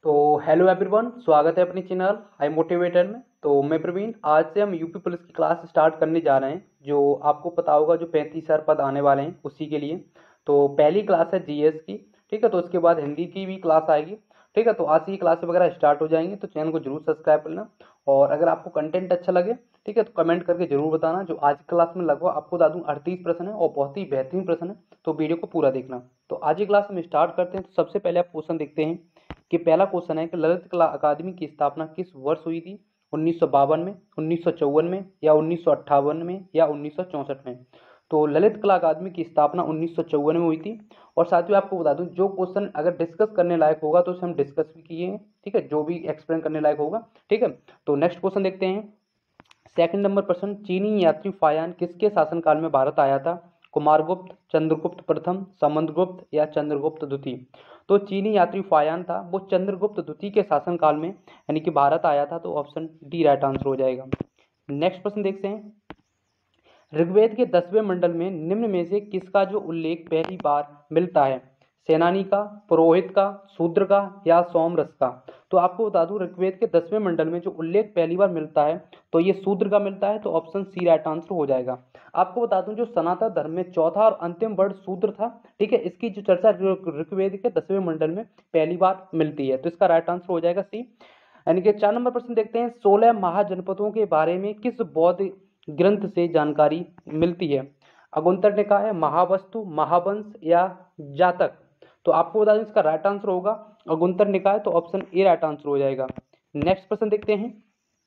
तो hello everyone, स्वागत है अपने चैनल आई मोटिवेटर में। तो मैं प्रवीण, आज से हम यूपी पुलिस की क्लास स्टार्ट करने जा रहे हैं। जो आपको पता होगा, जो 35,000 पद आने वाले हैं उसी के लिए। तो पहली क्लास है जीएस की, ठीक है। तो उसके बाद हिंदी की भी क्लास आएगी, ठीक है। तो आज से ये क्लास वगैरह स्टार्ट हो जाएंगी, तो चैनल को जरूर सब्सक्राइब कर लेना। और अगर आपको कंटेंट अच्छा लगे, ठीक है, तो कमेंट करके जरूर बताना। जो आज की क्लास में लगभग आपको बता दूं 38 प्रश्न है और बहुत ही बेहतरीन प्रश्न है, तो वीडियो को पूरा देखना। तो आज की क्लास हम स्टार्ट करते हैं। तो सबसे पहले आप क्वेश्चन देखते हैं कि पहला क्वेश्चन है कि ललित कला अकादमी की स्थापना किस वर्ष हुई थी? 1952 में, 1954 में, या 1958 में, या 1964 में? तो ललित कला अकादमी की स्थापना 1954 में हुई थी। और साथ ही आपको बता दूं, जो क्वेश्चन अगर डिस्कस करने लायक होगा तो उसे हम डिस्कस भी किए हैं, ठीक है, जो भी एक्सप्लेन करने लायक होगा, ठीक है। तो नेक्स्ट क्वेश्चन देखते हैं। सेकंड नंबर प्रश्न, चीनी यात्री फायान किसके शासनकाल में भारत आया था? कुमारगुप्त, चंद्रगुप्त प्रथम, समुद्रगुप्त, या चंद्रगुप्त द्वितीय? तो चीनी यात्री फायान था, वो चंद्रगुप्त द्वितीय के शासनकाल में यानी कि भारत आया था। तो ऑप्शन डी राइट आंसर हो जाएगा। नेक्स्ट प्रश्न देखते हैं। ऋग्वेद के 10वें मंडल में निम्न में से किसका जो उल्लेख पहली बार मिलता है? सेनानी का, पुरोहित का, शूद्र का, या सोमरस का? तो आपको बता दूं, ऋग्वेद के 10वें मंडल में जो उल्लेख पहली बार मिलता है तो ये शूद्र का मिलता है। तो ऑप्शन सी राइट आंसर हो जाएगा। आपको बता दूं, जो सनातन धर्म में चौथा और अंतिम वर्ण शूद्र था, ठीक है, इसकी जो चर्चा ऋग्वेद के 10वें मंडल में पहली बार मिलती है। तो इसका राइट आंसर हो जाएगा सी। यानी कि 4 नंबर प्रश्न देखते हैं। 16 महाजनपदों के बारे में किस बौद्ध ग्रंथ से जानकारी मिलती है? अगुंतर निकाय, महावस्तु, महावंश, या जातक? तो आपको बता दें इसका राइट आंसर होगा अगुंतर निकाय। तो ऑप्शन ए राइट आंसर हो जाएगा। नेक्स्ट प्रश्न देखते हैं।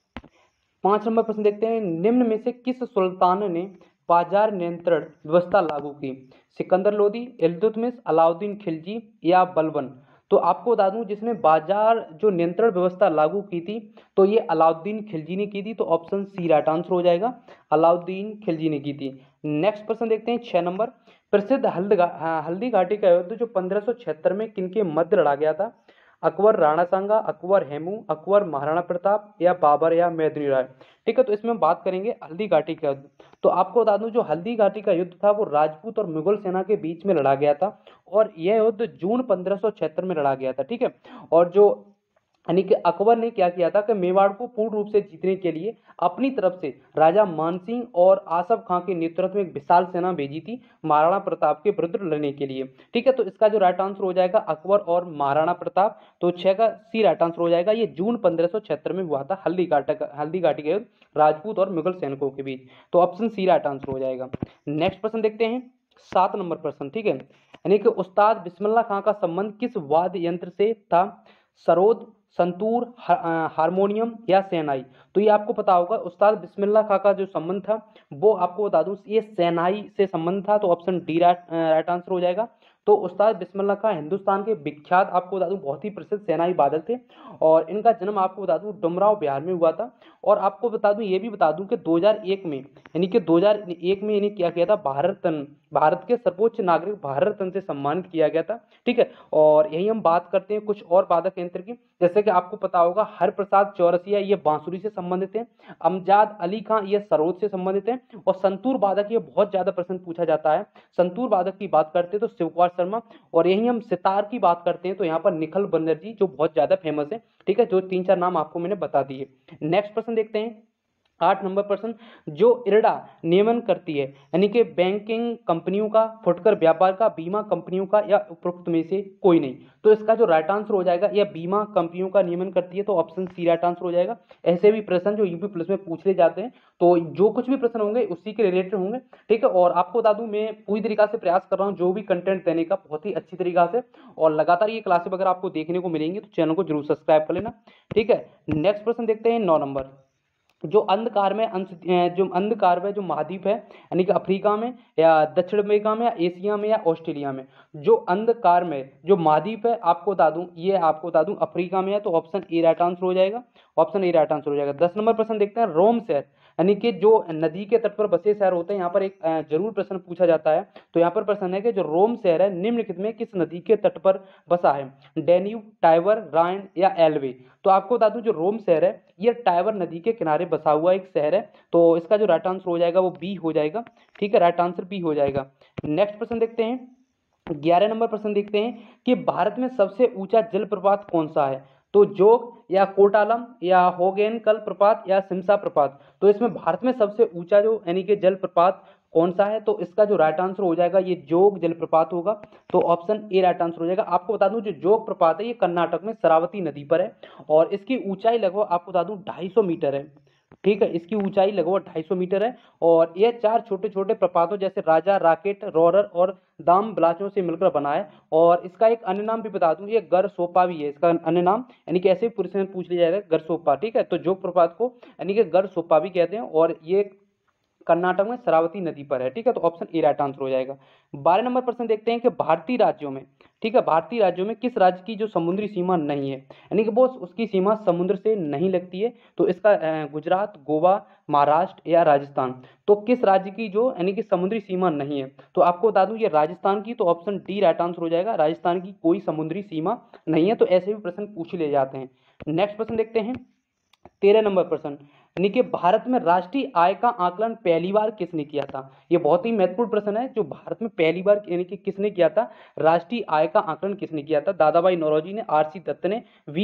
5 नंबर प्रश्न देखते हैं। निम्न में से किस सुल्तान ने बाजार नियंत्रण व्यवस्था लागू की? सिकंदर लोदी, इल्तुतमिश, अलाउद्दीन खिलजी, या बलबन? तो आपको बता दूं, जिसने बाजार जो नियंत्रण व्यवस्था लागू की थी तो ये अलाउद्दीन खिलजी ने की थी। तो ऑप्शन सी राइट आंसर हो जाएगा, अलाउद्दीन खिलजी ने की थी। नेक्स्ट प्रश्न देखते हैं 6 नंबर। प्रसिद्ध हल्दी घाटी का युद्ध जो 1576 में किनके मध्य लड़ा गया था? अकबर राणा सांगा, अकबर हेमू, अकबर महाराणा प्रताप, या बाबर, या मेदिनी राय? ठीक है, तो इसमें हम बात करेंगे हल्दी घाटी का युद्ध। तो आपको बता दूं, जो हल्दी घाटी का युद्ध था वो राजपूत और मुगल सेना के बीच में लड़ा गया था। और यह युद्ध जून 1576 में लड़ा गया था, ठीक है। और जो यानी कि अकबर ने क्या किया था कि मेवाड़ को पूर्ण रूप से जीतने के लिए अपनी तरफ से राजा मानसिंह और आसफ खां के नेतृत्व में एक विशाल सेना भेजी थी महाराणा प्रताप के विरुद्ध लड़ने के लिए, ठीक है। तो इसका जो राइट आंसर हो जाएगा अकबर और महाराणा प्रताप। तो 6 का सी राइट आंसर हो जाएगा। ये जून 1576 में हुआ था हल्दी घाटी के युद्ध राजपूत और मुगल सैनिकों के बीच। तो ऑप्शन सी राइट आंसर हो जाएगा। नेक्स्ट प्रश्न देखते हैं 7 नंबर प्रश्न, ठीक है। यानी कि उस्ताद बिस्मिल्लाह खां का संबंध किस वाद्य यंत्र से था? सरोद, संतूर, हारमोनियम, या शहनाई? तो ये आपको पता होगा, उस्ताद बिस्मिल्लाह खां का जो संबंध था वो आपको बता दूं ये शहनाई से संबंध था। तो ऑप्शन डी राइट आंसर हो जाएगा। तो उस्ताद बिस्मिल्लाह खां हिंदुस्तान के विख्यात, आपको बता दूं, बहुत ही प्रसिद्ध शहनाई वादक थे। और इनका जन्म आपको बता दूं डुमराव बिहार में हुआ था। और आपको बता दूं, ये भी बता दूं कि 2001 में, यानी कि 2001 में इन्हें क्या किया था, भारत के सर्वोच्च नागरिक भारत रत्न से सम्मानित किया गया था, ठीक है। और यही हम बात करते हैं कुछ और वादक यंत्र की। जैसे कि आपको पता होगा हरप्रसाद चौरसिया ये बांसुरी से संबंधित है, अमजाद अली खां ये सरोद से संबंधित है, और संतूर वादक ये बहुत ज्यादा प्रश्न पूछा जाता है। संतूर वादक की बात करते हैं तो शिव कुमार शर्मा। और यही हम सितार की बात करते हैं तो यहाँ पर निखल बनर्जी जो बहुत ज्यादा फेमस है, ठीक है। जो 3-4 नाम आपको मैंने बता दिए। नेक्स्ट प्रश्न देखते हैं 8 नंबर प्रश्न। जो इरडा नियमन करती है, यानी कि बैंकिंग कंपनियों का, फुटकर व्यापार का, बीमा कंपनियों का, या उपरोक्त में से कोई नहीं? तो इसका जो राइट आंसर हो जाएगा, यह बीमा कंपनियों का नियमन करती है। तो ऑप्शन सी राइट आंसर हो जाएगा। ऐसे भी प्रश्न जो यूपी पुलिस में पूछ ले जाते हैं, तो जो कुछ भी प्रश्न होंगे उसी के रिलेटेड होंगे, ठीक है। और आपको बता दूं, मैं पूरी तरीका से प्रयास कर रहा हूँ जो भी कंटेंट देने का, बहुत ही अच्छी तरीका से। और लगातार ये क्लासेस अगर आपको देखने को मिलेंगी तो चैनल को जरूर सब्सक्राइब कर लेना, ठीक है। नेक्स्ट प्रश्न देखते हैं 9 नंबर। जो अंधकार में जो महाद्वीप है, यानी कि अफ्रीका में, या दक्षिण अमेरिका में, या एशिया में, या ऑस्ट्रेलिया में? जो अंधकार में जो महाद्वीप है, आपको बता दूं, ये आपको बता दूं अफ्रीका में है। तो ऑप्शन ए राइट आंसर हो जाएगा। ऑप्शन ए राइट आंसर हो जाएगा। 10 नंबर प्रश्न देखते हैं। रोम शहर, यानी कि जो नदी के तट पर बसे शहर होते हैं, यहाँ पर एक जरूर प्रश्न पूछा जाता है। तो यहाँ पर प्रश्न है कि जो रोम शहर है निम्नलिखित में किस नदी के तट पर बसा है? डेन्यूब, टाइबर, राइन, या एल्वे? तो आपको बता दूं, जो रोम शहर है ये टाइबर नदी के किनारे बसा हुआ एक शहर है। तो इसका जो राइट आंसर हो जाएगा वो बी हो जाएगा, ठीक है। राइट आंसर बी हो जाएगा। नेक्स्ट प्रश्न देखते हैं 11 नंबर प्रश्न देखते हैं कि भारत में सबसे ऊंचा जलप्रपात कौन सा है? तो जोग या कोटालम या होगेनकल प्रपात या सिमसा प्रपात, तो इसमें भारत में सबसे ऊंचा जो यानी कि जलप्रपात कौन सा है, तो इसका जो राइट आंसर हो जाएगा ये जोग जलप्रपात होगा। तो ऑप्शन ए राइट आंसर हो जाएगा। आपको बता दूं जो जोग प्रपात है ये कर्नाटक में शरावती नदी पर है और इसकी ऊंचाई लगभग आपको बता दूं 250 मीटर है। ठीक है, इसकी ऊंचाई लगभग 250 मीटर है और ये 4 छोटे छोटे प्रपातों जैसे राजा, राकेट, रोरर और दाम ब्लाचों से मिलकर बना है। और इसका एक अन्य नाम भी बता दूं, ये गरसोपा भी है इसका अन्य नाम, यानी कि ऐसे प्रश्न पूछ लिया जाएगा गरसोपा। ठीक है, तो जोग प्रपात को यानी कि गरसोपा भी कहते हैं और ये कर्नाटक में शरावती नदी पर है। ठीक है, तो ऑप्शन ए राइट आंसर हो जाएगा। 12 नंबर प्रश्न देखते हैं कि भारतीय राज्यों में, ठीक है, भारतीय राज्यों में किस राज्य की जो समुद्री सीमा नहीं है, यानी कि वो उसकी सीमा समुद्र से नहीं लगती है, तो इसका गुजरात, गोवा, महाराष्ट्र या राजस्थान, तो किस राज्य की जो यानी कि समुद्री सीमा नहीं है, तो आपको बता दूं ये राजस्थान की, तो ऑप्शन डी राइट आंसर हो जाएगा। राजस्थान की कोई समुद्री सीमा नहीं है। तो ऐसे भी प्रश्न पूछ ले जाते हैं। नेक्स्ट प्रश्न देखते हैं 13 नंबर प्रश्न, यानी कि भारत में राष्ट्रीय आय का आकलन पहली बार किसने किया था। ये बहुत ही महत्वपूर्ण प्रश्न है, जो भारत में पहली बार यानी कि किसने किया था, राष्ट्रीय आय का आकलन किसने किया था। दादाभाई नौरोजी ने, आरसी दत्त ने,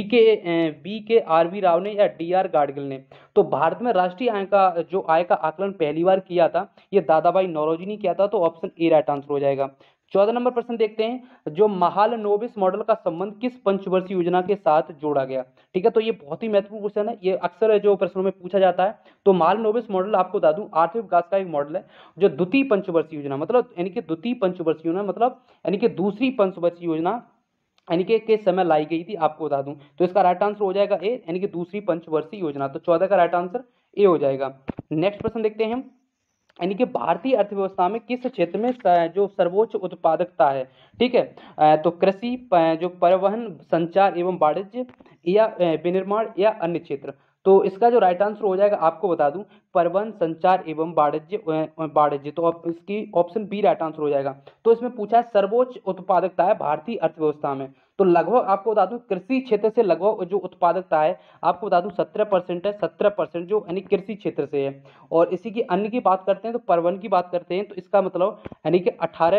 वी के आरवी राव ने या डीआर गाडगिल ने। तो भारत में राष्ट्रीय आय का जो आय का आकलन पहली बार किया था ये दादाभाई नौरोजी ने किया था। तो ऑप्शन ए राइट आंसर हो जाएगा। 14 नंबर प्रश्न देखते हैं, जो महालनोबिस मॉडल का संबंध किस पंचवर्षीय योजना के साथ जोड़ा गया। ठीक है, तो ये बहुत ही महत्वपूर्ण क्वेश्चन है, ये अक्सर जो प्रश्नों में पूछा जाता है। तो महालनोबिस मॉडल आपको बता दूं आर्थिक विकास का एक मॉडल है जो द्वितीय पंचवर्षीय योजना मतलब यानी कि द्वितीय पंचवर्षीय योजना मतलब यानी कि दूसरी पंचवर्षीय योजना यानी कि किस समय लाई गई थी आपको बता दूं। तो इसका राइट आंसर हो जाएगा ए, यानी कि दूसरी पंचवर्षीय योजना। तो 14 का राइट आंसर ए हो जाएगा। नेक्स्ट प्रश्न देखते हैं हम, यानी कि भारतीय अर्थव्यवस्था में किस क्षेत्र में जो सर्वोच्च उत्पादकता है। ठीक है, तो कृषि, जो परिवहन, संचार एवं वाणिज्य या विनिर्माण या अन्य क्षेत्र। तो इसका जो राइट आंसर हो जाएगा आपको बता दूं परिवहन, संचार एवं वाणिज्य। तो अब इसकी ऑप्शन बी राइट आंसर हो जाएगा। तो इसमें पूछा है सर्वोच्च उत्पादकता है भारतीय अर्थव्यवस्था में, तो लगभग आपको बता दूं कृषि क्षेत्र से लगभग जो उत्पादकता है आपको बता दूं 17% है। 17% जो यानी कृषि क्षेत्र से है। और इसी की अन्य की बात करते हैं तो परिवहन की बात करते हैं तो इसका मतलब यानी कि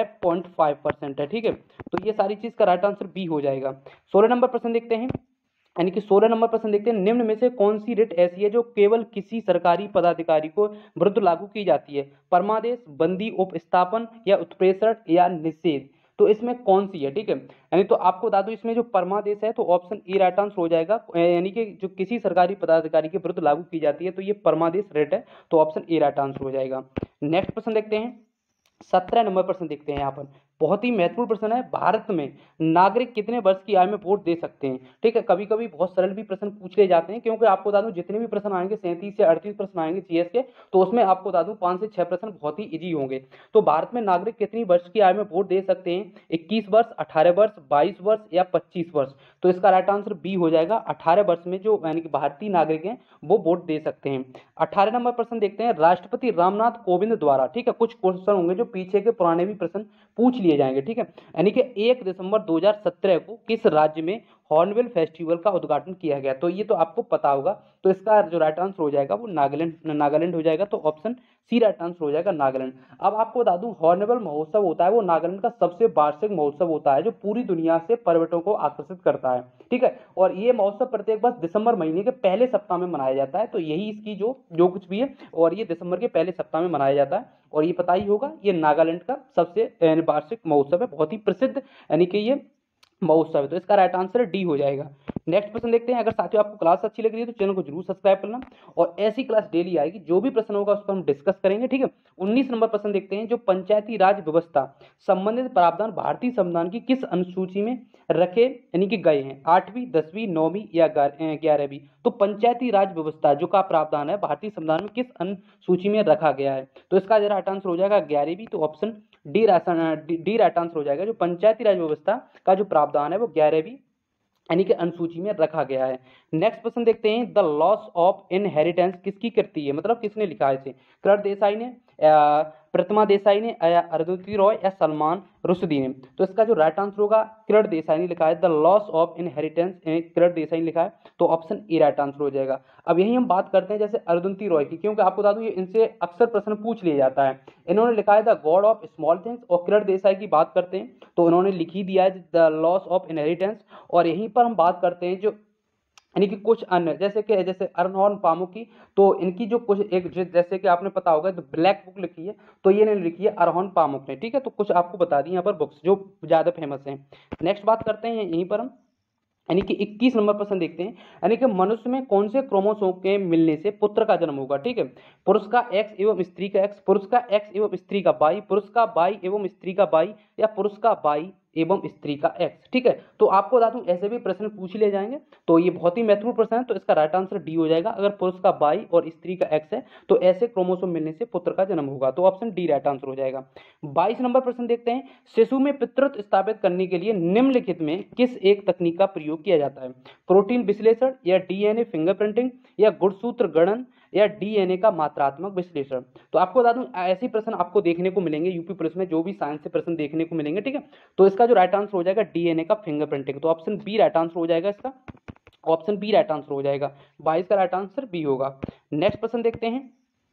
18.5% है। ठीक है, तो ये सारी चीज का राइट आंसर बी हो जाएगा। 16 नंबर प्रश्न देखते हैं, यानी कि 16 नंबर प्रश्न देखते हैं, निम्न में से कौन सी रिट ऐसी है जो केवल किसी सरकारी पदाधिकारी को विरुद्ध लागू की जाती है। परमादेश, बंदी, उपस्थापन या उत्प्रेषण या निषेध। तो इसमें कौन सी है। ठीक है, यानी तो आपको बता दूं इसमें जो परमादेश है तो ऑप्शन ए राइट आंसर हो जाएगा, यानी कि जो किसी सरकारी पदाधिकारी के विरुद्ध लागू की जाती है तो ये परमादेश रिट है। तो ऑप्शन ए राइट आंसर हो जाएगा। नेक्स्ट प्रश्न देखते हैं, 17 नंबर प्रश्न देखते हैं। यहाँ पर बहुत ही महत्वपूर्ण प्रश्न है, भारत में नागरिक कितने वर्ष की आयु में वोट दे सकते हैं। ठीक है, कभी कभी बहुत सरल भी प्रश्न पूछ ले जाते हैं, क्योंकि आपको बता दूं जितने भी प्रश्न आएंगे 37 से 38 प्रश्न आएंगे जीएस के, तो उसमें आपको बता दूं 5 से 6 प्रश्न बहुत ही इजी होंगे। तो भारत में नागरिक कितनी वर्ष की आयु में वोट दे सकते हैं, 21 वर्ष, 18 वर्ष, 22 वर्ष या 25 वर्ष। तो इसका राइट आंसर बी हो जाएगा। 18 वर्ष में जो यानी कि भारतीय नागरिक हैं वो वोट दे सकते हैं। 18 नंबर प्रश्न देखते हैं, राष्ट्रपति रामनाथ कोविंद द्वारा, ठीक है, कुछ क्वेश्चन होंगे जो पीछे के पुराने भी प्रश्न पूछ लिए जाएंगे। ठीक है, यानी कि 1 दिसंबर 2017 को किस राज्य में हॉर्नबिल फेस्टिवल का उद्घाटन किया गया। तो ये तो आपको पता होगा। तो इसका जो राइट आंसर हो जाएगा वो नागालैंड हो जाएगा। तो ऑप्शन सी राइट आंसर हो जाएगा, नागालैंड। अब आपको बता दूं हॉर्नबिल महोत्सव होता है वो नागालैंड का सबसे वार्षिक महोत्सव होता है जो पूरी दुनिया से पर्यटकों को आकर्षित करता है। ठीक है, और ये महोत्सव प्रत्येक वर्ष दिसंबर महीने के पहले सप्ताह में मनाया जाता है। तो यही इसकी जो कुछ भी है, और ये दिसंबर के पहले सप्ताह में मनाया जाता है। और ये पता ही होगा ये नागालैंड का सबसे वार्षिक महोत्सव है, बहुत ही प्रसिद्ध यानी कि ये महोत्सव है। तो इसका राइट आंसर डी हो जाएगा। नेक्स्ट प्रश्न देखते हैं, अगर साथियों आपको क्लास अच्छी लग रही है तो चैनल को जरूर सब्सक्राइब करना, और ऐसी क्लास डेली आएगी, जो भी प्रश्न होगा उस पर हम डिस्कस करेंगे। ठीक है, 19 नंबर प्रश्न देखते हैं, जो पंचायती राज व्यवस्था संबंधित प्रावधान भारतीय संविधान की किस अनुसूची में रखे यानी कि गए हैं, 8वीं, 10वीं, 9वीं या 11वीं। तो पंचायती राज व्यवस्था जो का प्रावधान है भारतीय संविधान में किस अनुसूची में रखा गया है। तो इसका जो राइट आंसर हो जाएगा 11वीं। तो ऑप्शन डी राइट आंसर हो जाएगा। जो पंचायती राज व्यवस्था का जो प्रावधान है वो 11वीं यानी कि अनुसूची में रखा गया है। नेक्स्ट प्रश्न देखते हैं, द लॉस ऑफ इनहेरिटेंस किसकी कृति है, मतलब किसने लिखा है इसे। कृष्ण देसाई ने, प्रतिमा देसाई ने, या अरुंधति रॉय या सलमान रुश्दी ने। तो इसका जो राइट आंसर होगा कृष्ण देसाई ने लिखा है, the loss of inheritance Krishna Desai ने लिखा है। तो ऑप्शन ए राइट आंसर हो जाएगा। अब यही हम बात करते हैं जैसे अरुंधति रॉय की, क्योंकि आपको बता दूं ये इनसे अक्सर प्रश्न पूछ लिया जाता है। इन्होंने लिखा है the god of small things, और कृष्ण देसाई की बात करते हैं तो उन्होंने लिखी दिया है द लॉस ऑफ इनहेरिटेंस। और यहीं पर हम बात करते हैं जो यानी कि कुछ अन्य जैसे अर्नोन पामुकी, तो इनकी जो कुछ एक जैसे कि आपने पता होगा तो ब्लैक बुक लिखी है, तो ये नहीं लिखी है अरहन पामुक ने, ठीक है। तो कुछ आपको बता दी यहाँ पर बुक्स जो ज्यादा फेमस हैं। नेक्स्ट बात करते हैं यहीं पर हम, यानी कि 21 नंबर प्रश्न देखते हैं, यानी कि मनुष्य में कौन से क्रोमोसोम के मिलने से पुत्र का जन्म होगा, ठीक है। पुरुष का एक्स एवं स्त्री का एक्स, पुरुष का एक्स एवं स्त्री का वाई, पुरुष का वाई एवं स्त्री का वाई, या पुरुष का वाई एवं स्त्री का एक्स, ठीक है। तो आपको बता दूं ऐसे भी प्रश्न पूछ लिए जाएंगे, तो ये बहुत ही महत्वपूर्ण प्रश्न है, तो इसका राइट आंसर डी हो जाएगा। अगर पुरुष का वाई और स्त्री का एक्स है तो ऐसे क्रोमोसोम मिलने से पुत्र का जन्म होगा, तो ऑप्शन डी राइट आंसर हो जाएगा। 22 नंबर प्रश्न देखते हैं, शिशु में पितृत्व स्थापित करने के लिए निम्नलिखित में किस एक तकनीक का प्रयोग किया जाता है? प्रोटीन विश्लेषण, या डीएनए फिंगरप्रिंटिंग, या गुणसूत्र गणन, या डीएनए का मात्रात्मक विश्लेषण। तो आपको बता दूं ऐसे प्रश्न आपको देखने को मिलेंगे यूपी पुलिस में, जो भी साइंस से प्रश्न देखने को मिलेंगे, ठीक है। तो इसका जो राइट आंसर हो जाएगा डीएनए का फिंगरप्रिंटिंग, तो ऑप्शन बी राइट आंसर हो जाएगा इसका, ऑप्शन बी राइट आंसर हो जाएगा। 22 का राइट आंसर बी होगा। नेक्स्ट प्रश्न देखते हैं,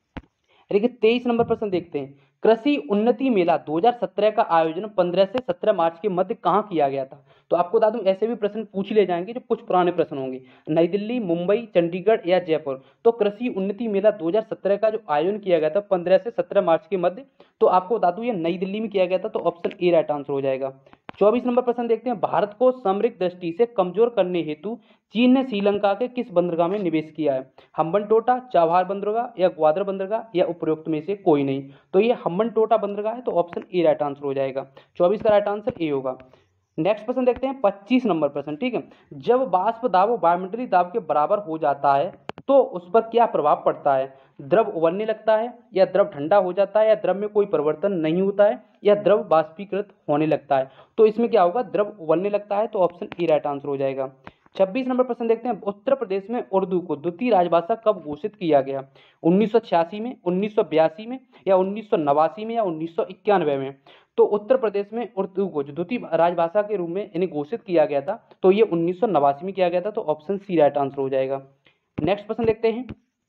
देखिए 23 नंबर प्रश्न देखते हैं, कृषि उन्नति मेला 2017 का आयोजन 15 से 17 मार्च के मध्य कहां किया गया था? तो आपको बता दूं ऐसे भी प्रश्न पूछ ले जाएंगे जो कुछ पुराने प्रश्न होंगे, नई दिल्ली, मुंबई, चंडीगढ़ या जयपुर। तो कृषि उन्नति मेला 2017 का जो आयोजन किया गया था 15 से 17 मार्च के मध्य, तो आपको बता दूं ये नई दिल्ली में किया गया था, तो ऑप्शन ए राइट आंसर हो जाएगा। 24 नंबर प्रश्न देखते हैं, भारत को सामरिक दृष्टि से कमजोर करने हेतु चीन ने श्रीलंका के किस बंदरगाह में निवेश किया है? हम्बनटोटा, चाबहार बंदरगाह, या ग्वादर बंदरगाह, या उपरोक्त में से कोई नहीं। तो ये हम्बनटोटा बंदरगाह है, तो ऑप्शन ए राइट आंसर हो जाएगा। 24 का राइट आंसर ए होगा। नेक्स्ट प्रश्न देखते हैं 25 नंबर प्रश्न, ठीक है। जब वाष्प दाब वायुमंडलीय दाब के बराबर हो जाता है तो उस पर क्या प्रभाव पड़ता है? द्रव उबलने लगता है, या द्रव ठंडा हो जाता है, या द्रव में कोई परिवर्तन नहीं होता है, या द्रव बाष्पीकृत होने लगता है। तो इसमें क्या होगा, द्रव उबलने लगता है, तो ऑप्शन ए राइट आंसर हो जाएगा। 26 नंबर प्रश्न देखते हैं, उत्तर प्रदेश में उर्दू को द्वितीय राजभाषा कब घोषित किया गया? 1986 में, 1982 में, या 1989 में, या 1991 में। तो उत्तर प्रदेश में उर्दू को जो द्वितीय राजभाषा के रूप में इन्हें घोषित किया गया था, तो ये 1989 में किया गया था, तो ऑप्शन सी राइट आंसर हो जाएगा। नेक्स्ट प्रश्न देखते हैं,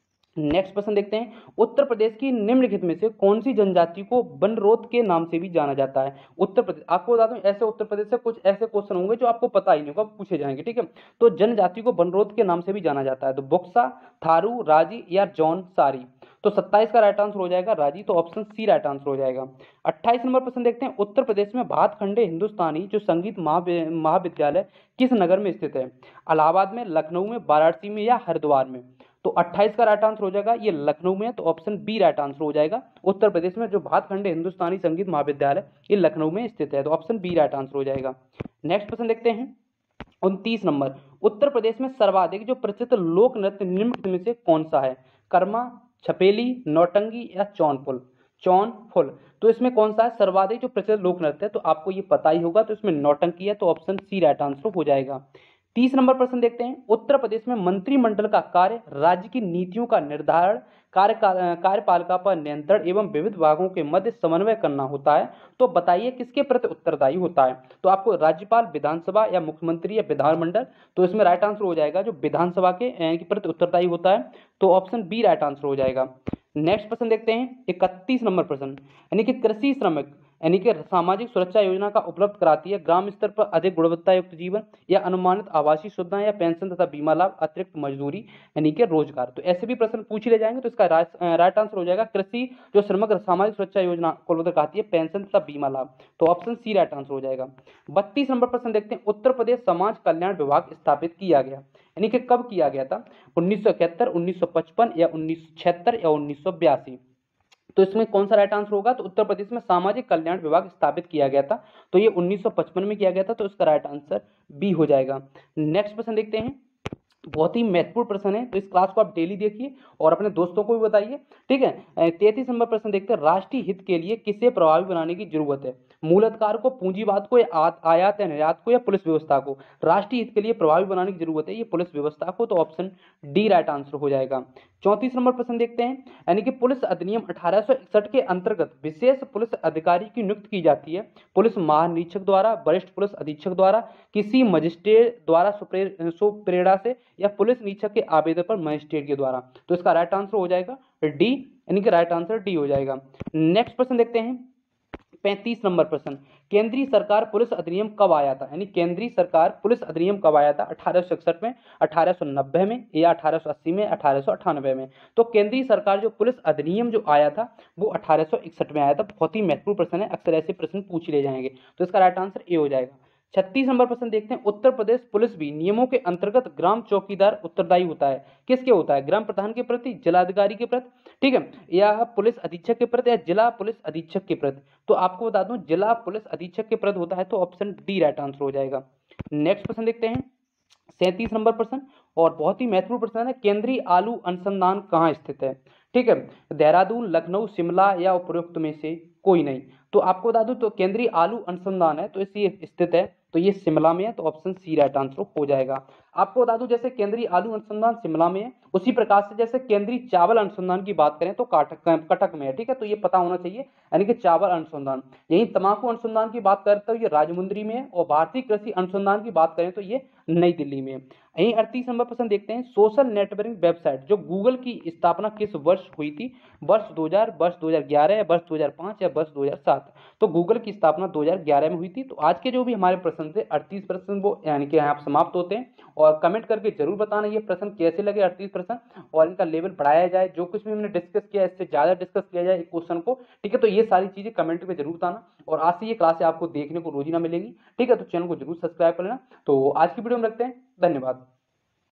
उत्तर प्रदेश की निम्नलिखित में से कौन सी जनजाति को बनरोध के नाम से भी जाना जाता है? उत्तर प्रदेश, आपको बता दूं ऐसे उत्तर प्रदेश से कुछ ऐसे क्वेश्चन होंगे जो आपको पता ही नहीं होगा, पूछे जाएंगे, ठीक है। तो जनजाति को बनरोध के नाम से भी जाना जाता है, तो बुक्सा, थारू, राजी, या जौन सारी। तो 27 का राइट आंसर हो जाएगा राजी, तो ऑप्शन सी राइट आंसर हो जाएगा। 28 नंबर प्रश्न देखते हैं, उत्तर प्रदेश में भातखंडे हिंदुस्तानी जो संगीत महाविद्यालय किस नगर में स्थित है? इलाहाबाद में, लखनऊ में, वाराणसी में, या हरिद्वार में। तो 28 का राइट आंसर हो जाएगा ये लखनऊ में है, तो ऑप्शन बी राइट आंसर हो जाएगा। उत्तर प्रदेश में जो भातखंडे हिंदुस्तानी संगीत महाविद्यालय ये लखनऊ में स्थित है, तो ऑप्शन बी राइट आंसर हो जाएगा। नेक्स्ट प्रश्न देखते हैं 29 नंबर, उत्तर प्रदेश में सर्वाधिक जो प्रचलित लोक नृत्य निम्नलिखित में से कौन सा है? कर्मा, छपेली, नौटंकी, या चौनफुल। तो इसमें कौन सा है सर्वाधिक जो प्रचलित लोक नृत्य है? तो आपको ये पता ही होगा, तो इसमें नौटंकी है, तो ऑप्शन सी राइट आंसर हो जाएगा। 30 नंबर प्रश्न देखते हैं, उत्तर प्रदेश में मंत्रिमंडल का कार्य राज्य की नीतियों का निर्धारण, कार्यपालिका पर नियंत्रण एवं विविध विभागों के मध्य समन्वय करना होता है। तो बताइए किसके प्रति उत्तरदायी होता है? तो आपको राज्यपाल, विधानसभा, या मुख्यमंत्री, या विधानमंडल। तो इसमें राइट आंसर हो जाएगा जो विधानसभा के प्रति उत्तरदायी होता है, तो ऑप्शन बी राइट आंसर हो जाएगा। नेक्स्ट प्रश्न देखते हैं 31 नंबर प्रश्न, यानी कि कृषि श्रमिक यानी कि सामाजिक सुरक्षा योजना का उपलब्ध कराती है ग्राम स्तर पर अधिक गुणवत्ता युक्त जीवन, या अनुमानित आवासीय सुविधाएं, या पेंशन तथा बीमा लाभ, अतिरिक्त मजदूरी यानी कि रोजगार। तो ऐसे भी प्रश्न पूछ ले जाएंगे, तो इसका राइट आंसर हो जाएगा कृषि जो समग्र सामाजिक सुरक्षा योजना को उपलब्ध कराती है पेंशन तथा बीमा लाभ, तो ऑप्शन सी राइट आंसर हो जाएगा। 32 नंबर प्रश्न देखते हैं, उत्तर प्रदेश समाज कल्याण विभाग स्थापित किया गया, यानी कि कब किया गया था? 1971, 1955, या 1976, या 1982। तो इसमें कौन सा राइट आंसर होगा? तो उत्तर प्रदेश में सामाजिक कल्याण विभाग स्थापित किया गया था, तो ये 1955 में किया गया था, तो इसका राइट आंसर बी हो जाएगा। नेक्स्ट प्रश्न देखते हैं, बहुत ही महत्वपूर्ण प्रश्न है, तो इस क्लास को आप डेली देखिए और अपने दोस्तों को भी बताइए, ठीक है। 33 नंबर प्रश्न देखते हैं, राष्ट्रीय हित के लिए किसे प्रभावी बनाने की जरूरत है? मूलाधिकार को, पूंजीवाद को, या आयात या निर्यात को, या पुलिस व्यवस्था को? राष्ट्रीय हित के लिए प्रभावी बनाने की जरूरत है ये पुलिस व्यवस्था को, तो ऑप्शन डी राइट आंसर हो जाएगा। 34 नंबर प्रश्न देखते हैं, यानी कि पुलिस अधिनियम 1861 के अंतर्गत विशेष पुलिस अधिकारी की नियुक्ति की जाती है पुलिस महानिरीक्षक द्वारा, वरिष्ठ पुलिस अधीक्षक द्वारा, किसी मजिस्ट्रेट द्वारा सुप्रेरणा से, या पुलिस निरीक्षक के आवेदन पर मजिस्ट्रेट के द्वारा। तो इसका राइट आंसर हो जाएगा डी, यानी कि राइट आंसर डी हो जाएगा। नेक्स्ट प्रश्न देखते हैं 35 नंबर प्रश्न, केंद्रीय सरकार पुलिस अधिनियम कब आया था? यानी केंद्रीय सरकार पुलिस अधिनियम कब आया था? 1861 में, 1890 में या 1880 में, 1898 में? तो केंद्रीय सरकार जो पुलिस अधिनियम जो आया था वो 1861 में आया था। बहुत ही महत्वपूर्ण प्रश्न है, अक्सर ऐसे प्रश्न पूछ ले जाएंगे, तो इसका राइट आंसर ए हो जाएगा। 36 नंबर प्रश्न देखते हैं, उत्तर प्रदेश पुलिस भी नियमों के अंतर्गत ग्राम चौकीदार उत्तरदायी होता है। किसके होता है? ग्राम प्रधान के प्रति, जिलाधिकारी के प्रति, ठीक है, या पुलिस अधीक्षक के प्रति, या जिला पुलिस अधीक्षक के प्रति? तो आपको बता दूं जिला पुलिस अधीक्षक के प्रति होता है, तो ऑप्शन डी राइट आंसर हो जाएगा। नेक्स्ट प्रश्न देखते हैं, 37 नंबर प्रश्न, और बहुत ही महत्वपूर्ण प्रश्न है, केंद्रीय आलू अनुसंधान कहाँ स्थित है? ठीक है, देहरादून, लखनऊ, शिमला या उपरोक्त में से कोई नहीं? तो आपको बता दूं तो केंद्रीय आलू अनुसंधान है तो इसी स्थित है, तो ये शिमला में है, तो ऑप्शन सी राइट आंसर हो जाएगा। आपको बता दूं जैसे केंद्रीय आलू अनुसंधान शिमला में है, उसी प्रकार से जैसे केंद्रीय चावल अनुसंधान की बात करें तो कटक में है। ठीक है, तो ये पता होना चाहिए, यानी कि चावल अनुसंधान। यही तंबाकू अनुसंधान की बात करें तो ये राजमुंदरी में है, और भारतीय कृषि अनुसंधान की बात करें तो ये नई दिल्ली में है। यही 38 नंबर प्रश्न देखते हैं, सोशल नेटवर्किंग वेबसाइट जो गूगल की स्थापना किस वर्ष हुई थी? वर्ष 2000, वर्ष 2011, वर्ष 2005 या वर्ष 2007? तो गूगल की स्थापना 2011 में हुई थी। तो आज के जो भी हमारे प्रश्न थे 38 प्रश्न वो यानी कि यहाँ समाप्त होते हैं, और कमेंट करके जरूर बताना ये प्रश्न कैसे लगे 38 प्रश्न, और इनका लेवल बढ़ाया जाए, जो कुछ भी हमने डिस्कस किया इससे ज्यादा डिस्कस किया जाए एक क्वेश्चन को। ठीक है, तो ये सारी चीजें कमेंट में जरूर बताना, और आज से ये क्लासें आपको देखने को रोज ही ना मिलेंगी। ठीक है, तो चैनल को जरूर सब्सक्राइब कर लेना। तो आज की वीडियो में रखते हैं, धन्यवाद।